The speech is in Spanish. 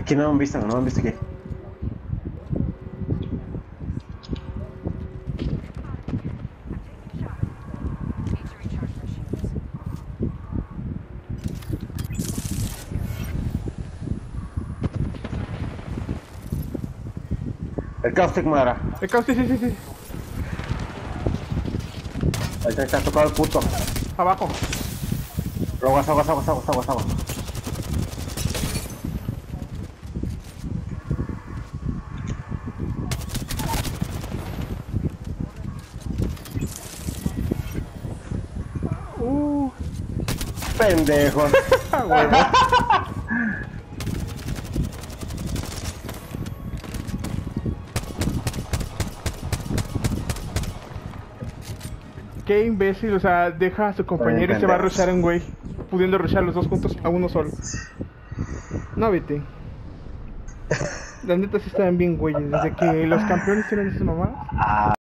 Aquí no me han visto, no me han visto aquí. El caustic madera. El caos, sí, sí, sí, sí. Ahí está tocado el puto. Abajo. Aguas, aguas, aguas, aguas, aguas, aguas. Pendejos. Huevo. Qué imbécil, o sea, deja a su compañero y se va a rushar un güey, pudiendo rushar los dos juntos a uno solo. No, vete. Las netas sí estaban bien güeyes, desde que los campeones tienen esas mamadas.